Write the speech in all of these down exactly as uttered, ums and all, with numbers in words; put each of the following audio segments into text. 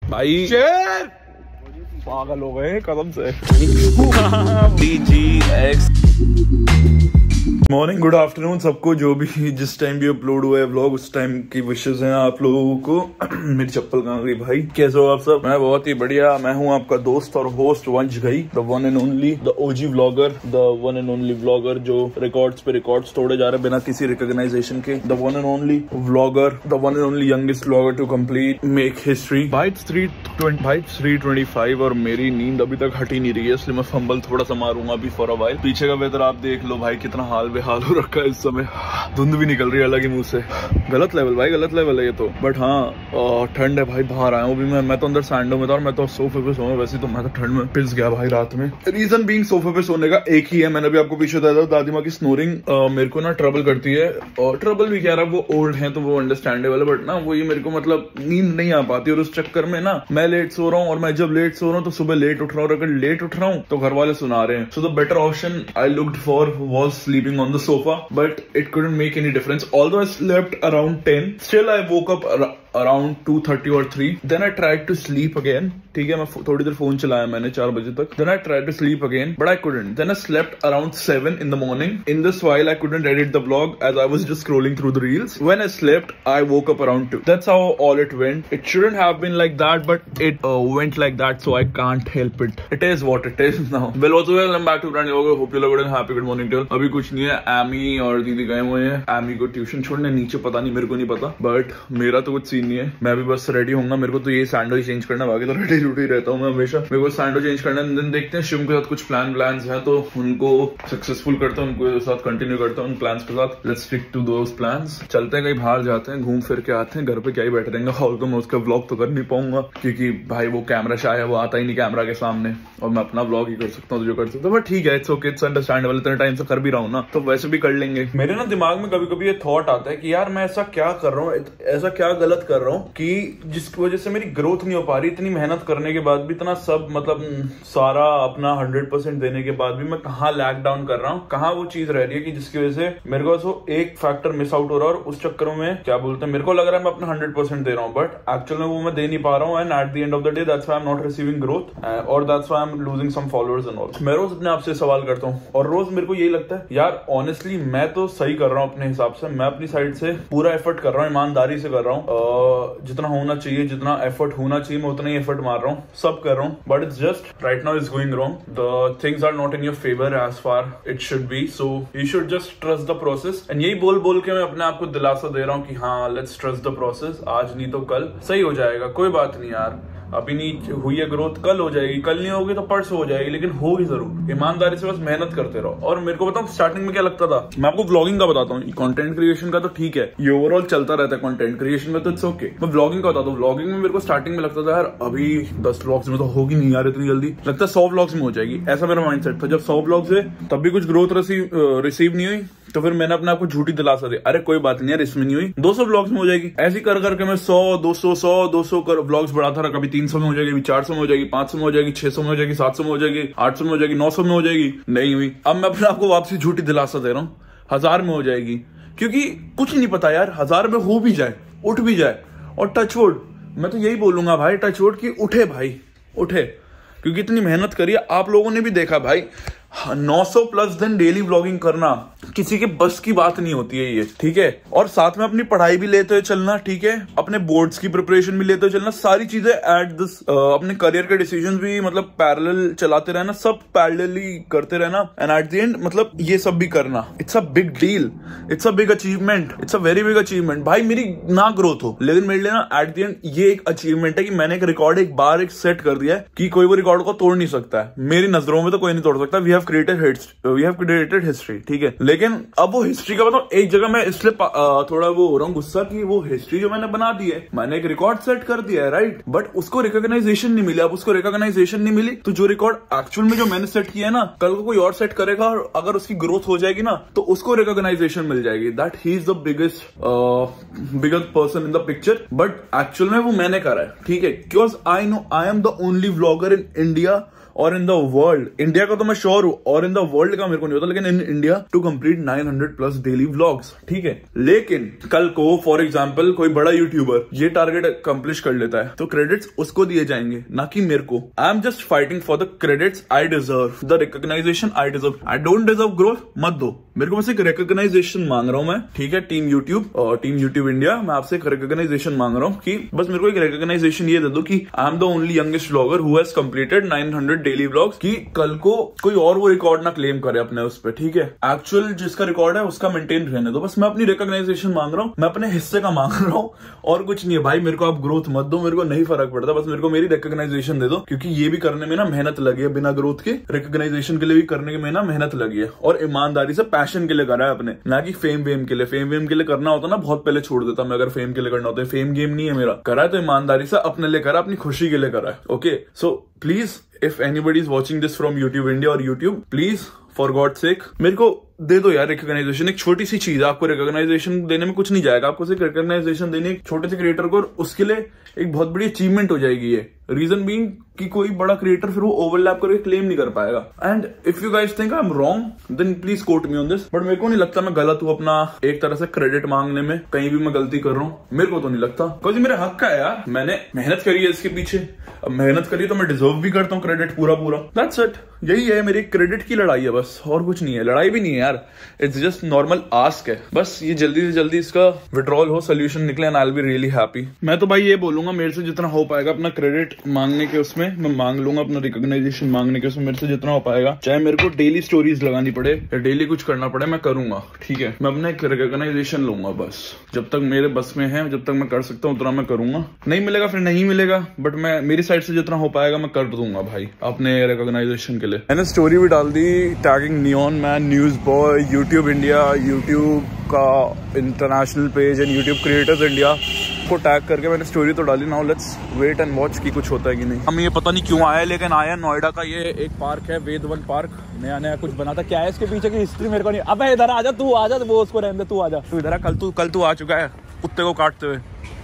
भाई शेर पागल हो गए कसम से। D G X morning good afternoon सबको, जो भी जिस टाइम भी अपलोड हुआ है व्लॉग उस टाइम की विशेष हैं आप लोगों को। मेरी चप्पल कहाँ गई भाई? कैसे हो आप सब? मैं बहुत ही बढ़िया। मैं हूँ आपका दोस्त और होस्ट वंश गई, the one and only, the OG vlogger, the one and only vlogger जो रिकॉर्ड्स पे रिकॉर्ड्स तोड़े जा रहे हैं बिना किसी रिकॉग्नाइजेशन के। The one and only vlogger, the one and only youngest vlogger to complete make history. भाई थ्री भाई थ्री ट्वेंटी फाइव और मेरी नींद अभी तक हटी नहीं रही है, इसलिए मैं फंबल थोड़ा सा मारूंगा अभी फॉर अ व्हाइल। पीछे का वेदर आप देख लो भाई, कितना हाल बेहाल हो रखा है इस समय। धुंध भी निकल रही है अलग ही मुंह से। गलत लेवल भाई, गलत लेवल है ये तो। बट हाँ ठंड है भाई, बाहर आया हूँ भी मैं। मैं तो अंदर सैंडो में था और मैं तो सोफे पे सोऊं। वैसे तो मैं तो ठंड में पिस गया भाई रात में। रीजन बीइंग सोफे पे सोने का एक ही है, मैंने भी आपको पीछे बताया था, दादी माँ की स्नोरिंग मेरे को ना ट्रबल करती है। और ट्रबल भी कह रहा है, वो ओल्ड है तो वो अंडरस्टैंडेबल है, बट ना वो ये मेरे को मतलब नींद नहीं आ पाती। और उस चक्कर में ना मैं लेट सो रहा हूँ, और मैं जब लेट सो रहा हूँ तो सुबह लेट उठ रहा हूँ। अगर लेट उठ रहा हूँ तो घर वाले सुना रहे हैं। So the better option I looked for was sleeping on the sofa, but it couldn't make any difference. Although I slept around ten, still I woke up ar around two thirty or three. Then I tried to sleep again. ठीक है, मैं थोड़ी देर phone चलाया मैंने चार बजे तक. Then I tried to sleep again, but I couldn't. Then I slept around seven in the morning. In this while I couldn't edit the vlog as I was just scrolling through the reels. When I slept, I woke up around two. That's how all it went. It shouldn't have been like that, but it uh, went like that, so I can't help it. It is what it is now. Well, also welcome back to brand new vlog. Hope you look good and happy. Good morning to all. अभी कुछ नहीं है, Amy और दीदी गए हुए हैं Amy को ट्यूशन छोड़ने नीचे, पता नहीं मेरे को नहीं पता, बट मेरा तो कुछ सीन नहीं है। मैं भी बस रेडी होऊंगा, मेरे को तो ये सैंडो ही चेंज करना, बाकी तो रेडी रूटी रहता हूँ मैं हमेशा। मेरे को सैंडो चेंज करना है। दिन देखते हैं शिवम के साथ कुछ प्लान प्लान्स हैं तो उनको सक्सेसफुल करता हूँ, उनको साथ कंटिन्यू करता हूँ उन प्लान्स के साथ। Let's stick to those plans. चलते हैं कहीं बाहर जाते हैं, घूम फिर के आते हैं। घर पे क्या ही बैठे रहेंगे, हाल तो मैं उसका व्लॉग तो कर नहीं पाऊंगा क्योंकि भाई वो कैमरा शाय है, वो आता ही नहीं कैमरा के सामने, और मैं अपना व्लॉग ही कर सकता हूँ जो कर सकता हूँ। बट ठीक है, इट्स ओके, इट्स अंडरस्टैंडेबल। इतने टाइम से कर भी रहा हूँ ना तो वैसे भी कर लेंगे। मेरे ना दिमाग में कभी कभी ये थॉट आता है कि यार मैं ऐसा क्या कर रहा हूँ, ऐसा क्या गलत कर रहा हूँ कि जिसकी वजह से मेरी ग्रोथ नहीं हो पा रही। इतनी मेहनत करने के बाद भी, इतना सब मतलब सारा अपना हंड्रेड परसेंट देने के बाद भी मैं कहाँ लैग डाउन कर रहा हूँ, कहाँ वो चीज रह रही है कि जिसकी वजह से मेरे को तो एक फैक्टर मिस आउट हो रहा है। और उस चक्कर में क्या बोलते हैं, मेरे को लग रहा है मैं अपना हंड्रेड परसेंट दे रहा हूँ, बट एक्चुअल में वो मैं दे नहीं पा रहा हूँ। And at the end of the day that's why I am not receiving growth, और that's why I am losing some followers and all. मैं रोज अपने आप से सवाल करता हूँ, और रोज मेरे को यही लगता है यार ऑनेस्टली मैं तो सही कर रहा हूँ अपने हिसाब से। मैं अपनी साइड से पूरा एफर्ट कर रहा हूँ, ईमानदारी से कर रहा हूँ, जितना होना चाहिए, जितना एफर्ट होना चाहिए मैं उतना ही एफर्ट मार रहा हूँ, सब कर रहा हूँ। But it's just right now is going wrong, the things are not in your favour as far it should be, so you should just trust the process. And यही बोल बोल के मैं अपने आप को दिलासा दे रहा हूँ कि हाँ लेट्स ट्रस्ट द प्रोसेस, आज नहीं तो कल सही हो जाएगा, कोई बात नहीं यार। अभी नहीं हुई है ग्रोथ, कल हो जाएगी, कल नहीं होगी तो परसों हो जाएगी, लेकिन होगी जरूर। ईमानदारी से बस मेहनत करते रहो। और मेरे को बताऊं स्टार्टिंग में क्या लगता था, मैं आपको व्लॉगिंग का बताता हूँ, कंटेंट क्रिएशन का तो ठीक है, ये ओवरऑल चलता रहता है, कंटेंट क्रिएशन में तो इट्स ओके। मैं व्लॉगिंग का बताता हूँ। व्लॉगिंग में मेरे को स्टार्टिंग में लगता था यार अभी दस व्लॉग्स में तो होगी नहीं यार इतनी जल्दी, लगता है सौ व्लॉग्स में हो जाएगी, ऐसा मेरा माइंडसेट था। जब सौ व्लॉग्स है तब भी कुछ ग्रोथ रिसीव नहीं हुई, तो फिर मैंने अपने आपको झूठी दिलासा दी, अरे कोई बात नहीं यार इसमें नहीं हुई, दो सौ व्लॉग्स में हो जाएगी। ऐसी कर करके मैं सौ दो सौ सौ दो सौ कर व्लॉग्स बढ़ाता रहा। कभी तीन सौ में हो जाएगी, चार सौ में हो जाएगी, पांच सौ में हो जाएगी, छह सौ में हो जाएगी, सात सौ में हो जाएगी, आठ सौ में हो जाएगी, नौ सौ में हो जाएगी, नहीं हुई। अब मैं अपने आपको वापसी झूठी दिलासा दे रहा हूँ, हजार में हो जाएगी, क्योंकि कुछ नहीं पता यार, हजार में हो भी जाए, उठ भी जाए। और टचवुड, मैं तो यही बोलूंगा भाई टचवुड की उठे भाई, उठे, क्योंकि इतनी मेहनत करी। आप लोगों ने भी देखा भाई, नौ सौ प्लस दिन डेली व्लॉगिंग करना किसी के बस की बात नहीं होती है ये, ठीक है। और साथ में अपनी पढ़ाई भी लेते हुए चलना, ठीक है, अपने बोर्ड्स की प्रिपरेशन भी लेते हुए चलना, सारी चीजें एट दिस अपने करियर के डिसीजन भी मतलब पैरेलल चलाते रहना, सब पैरेलली करते रहना। एंड एट द एंड मतलब ये सब भी करना, it's a big deal, it's a big achievement, it's a very big achievement. भाई मेरी ना ग्रोथ हो, लेकिन मेरे लिए ना एट द एंड ये एक अचीवमेंट है कि मैंने एक रिकॉर्ड एक बार एक सेट कर दिया है कि कोई वो रिकॉर्ड को तोड़ नहीं सकता है। मेरी नजरों में तो कोई नहीं तोड़ सकता। We have created we have created history, ठीक है। लेकिन अब वो हिस्ट्री का बताऊं, एक जगह मैं इसलिए थोड़ा वो हो रहा हूँ गुस्सा कि वो हिस्ट्री जो मैंने बना दी है, मैंने एक रिकॉर्ड सेट कर दिया है, राइट, बट उसको रिकॉग्नाइजेशन नहीं मिली। अब उसको रिकॉग्नाइजेशन नहीं मिली तो जो रिकॉर्ड एक्चुअल में जो मैंने सेट किया है ना, कल को कोई और सेट करेगा और अगर उसकी ग्रोथ हो जाएगी ना तो उसको रिकॉग्नाइजेशन मिल जाएगी, that he is the biggest biggest person in the picture. But actual में वो मैंने करा है, ठीक है, because I know I am the only vlogger in India और इन द वर्ल्ड, इंडिया का तो मैं श्योर हूँ, और इन द वर्ल्ड का मेरे को नहीं पता, लेकिन in India to complete nine hundred plus daily vlogs, ठीक है। लेकिन कल को फॉर एग्जाम्पल कोई बड़ा यूट्यूबर ये टारगेट अकम्प्लिश कर लेता है तो क्रेडिट्स उसको दिए जाएंगे, ना कि मेरे को। I am just fighting for the credits I deserve, the recognition I deserve. I don't deserve growth, मत दो मेरे को, बस एक रिकॉग्नाइजेशन मांग रहा हूं मैं, ठीक है। टीम यूट्यूब और टीम यूट्यूब इंडिया, मैं आपसे एक रिकॉग्नाइजेशन मांग रहा हूं कि बस मेरे को एक रिकॉग्नाइजेशन ये दे दो कि I am the only youngest vlogger who has completed nine hundred daily vlogs, कि कल को कोई और वो रिकॉर्ड ना क्लेम करे अपने उस पर, ठीक है। एक्चुअल जिसका रिकॉर्ड है उसका मेंटेन रहने दो, बस मैं अपनी रिकॉग्नाइजेशन मांग रहा हूं, मैं अपने हिस्से का मांग रहा हूं, और कुछ नहीं है भाई। मेरे को आप ग्रोथ मत दो, मेरे को नहीं फर्क पड़ता, बस मेरे को मेरी रिकॉग्नाइजेशन दे दो, क्योंकि ये भी करने में ना मेहनत लगी है, बिना ग्रोथ के रिकॉग्नाइजेशन के लिए भी करने में ना मेहनत लगी है, और ईमानदारी से पैशन के लिए करा है अपने, ना कि फेम वेम के लिए। फेम वेम के लिए करना होता ना बहुत पहले छोड़ देता मैं, अगर फेम के लिए करना होता है। फेम गेम नहीं है मेरा, करा है तो ईमानदारी से अपने लिए करा, अपनी खुशी के लिए करा है, okay. So please if anybody is watching this from YouTube India और YouTube, please for God sake मेरे को दे दो यार रिकॉग्नाइजेशन। एक छोटी सी चीज है, आपको रिकॉग्नाइजेशन देने में कुछ नहीं जाएगा, आपको सिर्फ रिकॉग्नाइजेशन देने एक छोटे से क्रिएटर को, और उसके लिए एक बहुत बड़ी अचीवमेंट हो जाएगी ये। रीजन बीइंग कि कोई बड़ा क्रिएटर फिर वो ओवरलैप करके क्लेम नहीं कर पाएगा। And if you guys think I am wrong then please quote me on this, but मेरे को नहीं लगता मैं गलत हूं अपना एक तरह से क्रेडिट मांगने में, कहीं भी मैं गलती कर रहा हूं, मेरे को तो नहीं लगता, बिकॉज ये मेरे हक का है यार। मैंने मेहनत करी है इसके पीछे, अब मेहनत करी तो मैं डिजर्व भी करता हूँ क्रेडिट पूरा पूरा। दैट्स इट, यही है मेरी क्रेडिट की लड़ाई है बस, और कुछ नहीं है। लड़ाई भी नहीं है यार, इट्स जस्ट नॉर्मल आस्क है, बस ये जल्दी से जल्दी इसका विड्रॉल हो, सोल्यूशन निकले, and I will be really happy. मैं तो भाई ये बोलूंगा मेरे से जितना हो पाएगा अपना क्रेडिट मांगने के उसमें मैं मांग लूंगा, अपना रिकॉग्नाइजेशन मांगने के उसमें मेरे से जितना हो पाएगा, चाहे मेरे को डेली स्टोरीज लगानी पड़े या डेली कुछ करना पड़े, मैं करूंगा, ठीक है। मैं अपना एक रिकॉग्नाइजेशन लूंगा बस, जब तक मेरे बस में है, जब तक मैं कर सकता हूँ उतना मैं करूंगा। नहीं मिलेगा फिर नहीं मिलेगा, बट मैं मेरी साइड से जितना हो पाएगा मैं कर दूंगा भाई अपने रिकॉग्नाइजेशन के लिए। मैंने स्टोरी भी डाल दी tagging neon man, news boy, YouTube India, YouTube का international page and YouTube creators India को टैग करके मैंने स्टोरी तो डाली। Now let's wait and watch कि कुछ होता है कि नहीं। हम ये पता नहीं क्यों आया, लेकिन आया नोएडा का ये एक पार्क है, वेद वन पार्क, नया नया कुछ बना था। क्या है इसके पीछे की हिस्ट्री मेरे को नहीं। अबे इधर आजा, तू आजा, वो उसको रहने दे, तू आजा, तू इधर आ। कल तू कल तू आ चुका है कुत्ते को काटते हुए।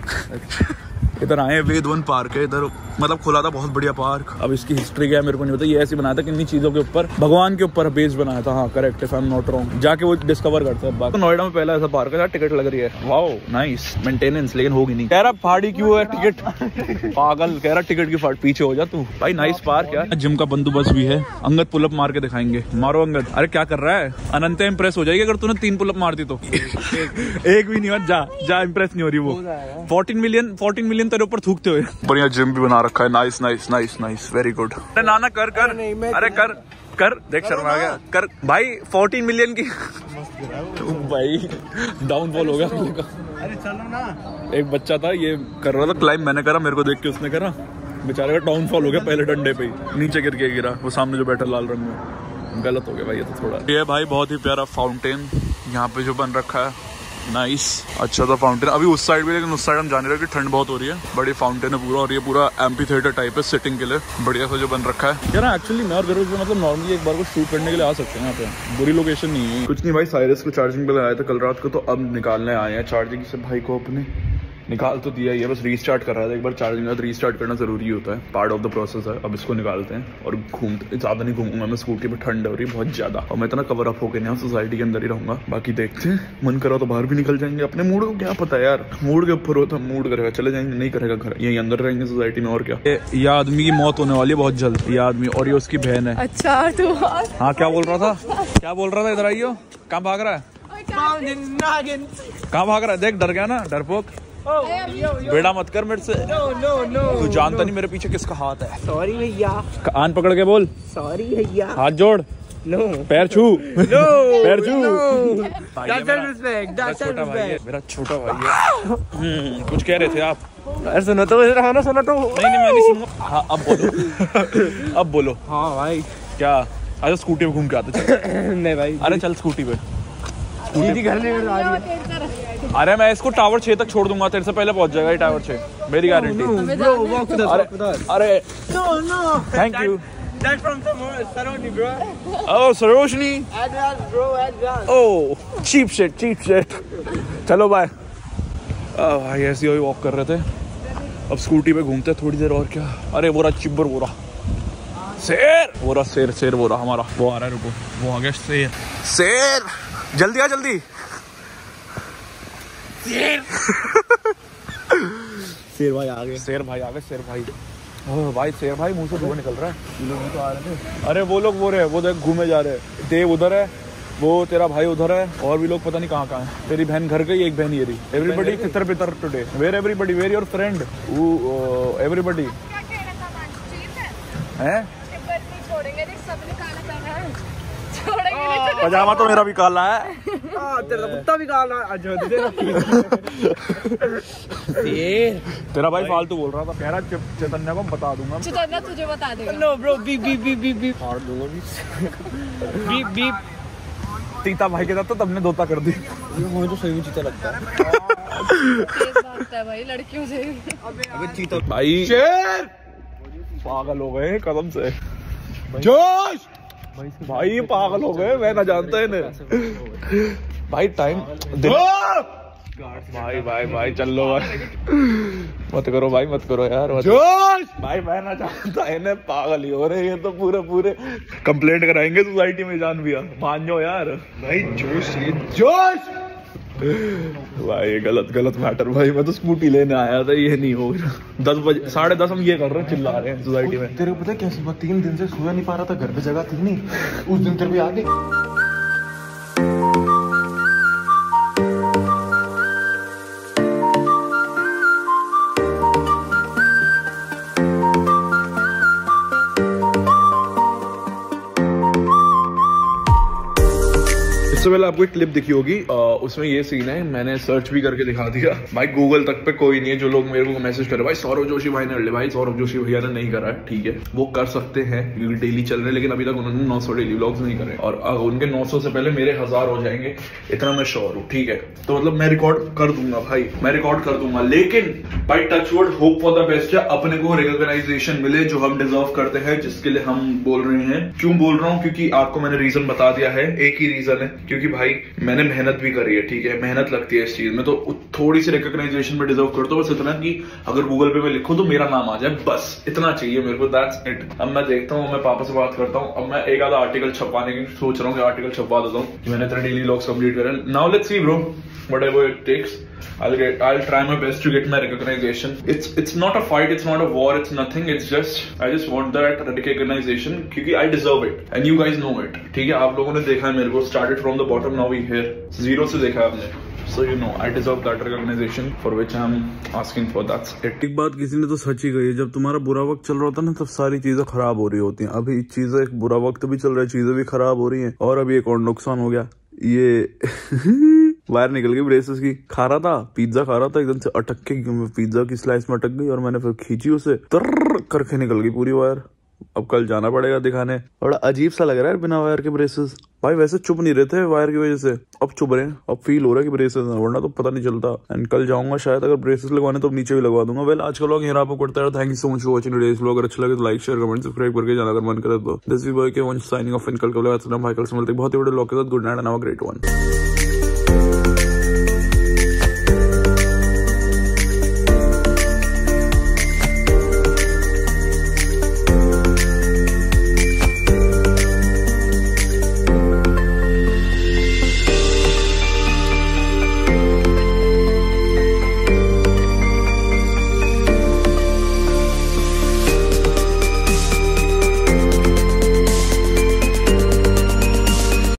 इधर आए, वेद वन पार्क है इधर, मतलब खुला था, बहुत बढ़िया पार्क। अब इसकी हिस्ट्री क्या है मेरे को नहीं पता, ये ऐसे बनाया था किन्हीं चीजों के ऊपर, भगवान के ऊपर बेस्ड बनाया था। हाँ correct, if I am not wrong, जाके वो डिस्कवर करते हैं। तो नोएडा में पहला ऐसा पार्क है, टिकट लग रही है, वाओ नाइस मेंटेनेंस, लेकिन होगी नहीं। कह रहा पहाड़ी क्यों है टिकट, पागल कह रहा टिकट की फाड़, पीछे हो जा तू भाई। नाइस पार्क यार, जिम का बंदोबस्त भी है। अंगद पुलअप मार के दिखाएंगे, मारो अंगद। अरे क्या कर रहा है, अनंत इंप्रेस हो जाएगी अगर तूने तीन पुलअप मार दी तो। एक भी नहीं, जा जा, इंप्रेस नहीं हो रही वो। फोर्टीन मिलियन फोर्टीन मिलियन तेरे ऊपर थूकते हुए। बढ़िया जिम भी बना रखा है, nice nice nice nice, very good. अरे नाना कर कर, अरे कर कर, देख शर्मा आ गया, कर भाई। फोर्टीन मिलियन की भाई डाउनफॉल हो गया। अरे चलो ना, एक बच्चा था ये कर रहा था क्लाइंब, मैंने करा, मेरे को देख के उसने करा, बेचारे का डाउनफॉल हो गया पहले डंडे पे ही, नीचे गिर के गिरा। वो सामने जो बैठा लाल रंग में, गलत हो गया भाई ये तो थोड़ा। ये भाई बहुत ही प्यारा फाउंटेन यहाँ पे जो बन रखा है, नाइस, अच्छा था फाउंटेन। अभी उस साइड भी, लेकिन उस साइड हम जाने रहे कि ठंड बहुत हो रही है। बड़ी फाउंटेन है पूरा, और ये पूरा एम्पी थिएटर टाइप है सिटिंग के लिए, बढ़िया सा जो बन रखा है यार। एक्चुअली मैं और गरुड़ मतलब नॉर्मली एक बार को शूट करने के लिए आ सकते हैं यहाँ पे, बुरी लोकेशन नहीं है। कुछ नहीं भाई, साइरस को चार्जिंग पे लगाया था कल रात को, तो अब निकालने आए हैं चार्जिंग से भाई को अपने। निकाल तो दिया ही है, बस रीस्टार्ट कर रहा था। एक बार चार्जिंग का रीस्टार्ट करना जरूरी होता है, पार्ट ऑफ द प्रोसेस है। अब इसको निकालते हैं और घूमते, ज्यादा नहीं घूमूंगा मैं स्कूटी पे, ठंड हो रही है बहुत ज्यादा, और मैं इतना कवर अप होकर यहाँ सोसाइटी के अंदर ही रहूंगा। बाकी देखते हैं, मन करा तो बाहर भी निकल जाएंगे, अपने मूड को क्या पता यार, मूड के ऊपर होता, मूड करेगा चले जाएंगे, नहीं करेगा घर, यही अंदर रहेंगे सोसाइटी में। और क्या, ये आदमी की मौत होने वाली है बहुत जल्द, ये आदमी, और ये उसकी बहन है। अच्छा तू, हाँ क्या बोल रहा था, क्या बोल रहा था, इधर आइयो, कहाँ भाग रहा है, कहाँ भाग रहा है, देख डर गया ना, डरपोक। बेड़ा मत कर मेरे से, नो नो नो, तू जानता नहीं मेरे पीछे किसका हाथ है। सॉरी भैया, कान पकड़ के बोल, सॉरी भैया, हाथ जोड़, नो पैर छू, नो पैर छू। छोटा भाई है, मेरा छोटा भाई है। कुछ कह रहे थे आप? अरे सुनो तो, इधर ना, सुनो तो। नहीं नहीं मैं नहीं सुनूंगा। हाँ अब बोलो, अब बोलो। हाँ भाई, क्या आज स्कूटी पे घूम के आते चल। नहीं भाई, अरे चल स्कूटी पे, दीदी घर लेकर आ रही है। अरे मैं इसको टावर छह तक छोड़ दूंगा, तेरे से पहले पहुंच जाएगा ये टावर छह, मेरी गारंटी। अरे thank you. That's from Sarojini, bro. Oh, Sarojini. Advance, bro, advance. Oh, cheap shit, cheap shit. चलो बाय। भाई ऐसे ही वॉक कर रहे थे, अब स्कूटी पे घूमते हैं थोड़ी देर और क्या। अरे वो रहा चिब्बर, वो रहा शेर वो रहा, शेर शेर वो रहा हमारा, वो आ रहा है, रुको वो आ गया शेर। शेर जल्दी आ जल्दी। शेर शेर भाई आ गए, शेर भाई आ गए, शेर भाई। ओह भाई शेर भाई मुंह से धुआं निकल रहा है। ये लोग भी तो आ रहे थे। अरे वो लोग वो रहे, वो देख घूमे जा रहे हैं। देव उधर है, वो तेरा भाई उधर है, और भी लोग पता नहीं कहाँ कहाँ है। तेरी बहन घर गई, एक बहन ये रही। एवरीबडी तितर पितर today. Where everybody, where your friend everybody हैं? पजामा तो मेरा भी काला है। तेरा कुत्ता भी काला है। तेरा भाई फालतू बोल रहा था, कह रहा चैतन्य को बता दूंगा। चैतन्य तुझे बता देगा। No bro, beep beep beep beep beep फाड़ दूंगा बीप बीप। चीता भाई के साथ तो तुमने धोता कर दी। मुझे तो सही में चीता लगता है। तेज भागता है भाई लड़कियों से। अबे चीता भाई शेर पागल हो गए कदम से। जोश भाई ये पागल हो गए, मैं ना जानता है इन्हें। भाई टाइम भाई भाई भाई चल लो भाई, मत करो भाई, मत करो यार, मत। जोश भाई मैं ना जानता है इन्हें, पागल ही हो रहे ये तो पूरे पूरे। कंप्लेंट कराएंगे सोसाइटी में, जान भी मान जाओ यार भाई। जोश ये जोश भाई गलत गलत मैटर भाई। मैं तो स्कूटी लेने आया था, ये नहीं हो रहा। दस बजे साढ़े दस हम ये कर रहे हैं, चिल्ला रहे हैं सोसाइटी में। तेरे को पता है कैसे मैं तीन दिन से सोया नहीं पा रहा था, घर पे जगह थी नहीं। उस दिन तेरे को याद है? इससे पहले आपको एक क्लिप दिखी होगी, आ, उसमें ये सीन है, मैंने सर्च भी करके दिखा दिया भाई। गूगल तक पे कोई नहीं है जो लोग मेरे को मैसेज करे भाई सौरभ जोशी भाई ने ले। भाई सौरभ जोशी भैया ने नहीं करा है, ठीक है, वो कर सकते हैं क्योंकि डेली चल रहे हैं, लेकिन अभी तक उन्होंने नौ सौ डेली व्लॉग्स नहीं करे, और उनके नौ सौ से पहले मेरे हजार हो जाएंगे, इतना मैं श्योर हूँ, ठीक है। तो मतलब मैं रिकॉर्ड कर दूंगा भाई, मैं रिकॉर्ड कर दूंगा, लेकिन by touch wood hope for the best है, अपने को रिकॉग्नाइजेशन मिले जो हम डिजर्व करते हैं, जिसके लिए हम बोल रहे हैं। क्यों बोल रहा हूँ? क्योंकि आपको मैंने रीजन बता दिया है, एक ही रीजन है, क्योंकि भाई मैंने मेहनत भी करी है, ठीक है, मेहनत लगती है इस चीज में, तो थोड़ी सी रिकॉग्नाइजेशन में डिजर्व करता हूँ। बस इतना कि अगर गूगल पे मैं लिखूं तो मेरा नाम आ जाए, बस इतना चाहिए मेरे को, दैट्स इट। अब मैं देखता हूँ, मैं पापा से बात करता हूँ, अब मैं एक आधा आर्टिकल छपवाने की सोच रहा हूँ कि आर्टिकल छपवा देता हूँ कि मैंने इतने डेली व्लॉग्स कंप्लीट करे। Now let's see bro, whatever it takes, I'll get, I'll try my best to get my recognition. It's it's not a fight, it's not a war, it's nothing. It's just I just want that recognition क्योंकि I deserve it and you guys know it. ठीक है, आप लोगों ने देखा है मेरे को, started from the bottom, now we here, zero से देखा है आपने, so you know I deserve that recognition for which I'm asking for. That's it. एक बात किसी ने तो सच ही कही है, जब तुम्हारा बुरा वक्त चल रहा होता है ना, तब सारी चीजें खराब हो रही होती हैं। अभी चीजें, एक बुरा वक्त भी चल रहा है, चीजें भी खराब हो रही हैं, और अभी एक और नुकसान हो गया, ये वायर निकल गई ब्रेसेस की। खा रहा था, पिज्जा खा रहा था, एकदम से अटक के पिज्जा की स्लाइस में अटक गई, और मैंने फिर खींची उसे, तर करके निकल गई पूरी वायर। अब कल जाना पड़ेगा दिखाने। बड़ा अजीब सा लग रहा है बिना वायर के ब्रेसेस। भाई वैसे चुप नहीं रहते वायर की वजह से, अब चुप रहे हैं, अब फील हो रहा है कि ब्रेसेस है, वरना तो पता नहीं चलता। एंड कल जाऊंगा शायद, अगर ब्रेसेस लगवाने तो नीचे भी लगवा दूंगा। वेल आज का व्लॉग यहाँ पे करता है। Thank you so much for watching today's vlog. अगर अच्छा लगे तो लाइक शेयर कमेंट सब्सक्राइब करके जाना अगर मन करे तो। दिस वी बॉय के वन साइनिंग ऑफ। इन कल कल मिलते बहुत ही बड़े व्लॉग के साथ। Good night and have a great one.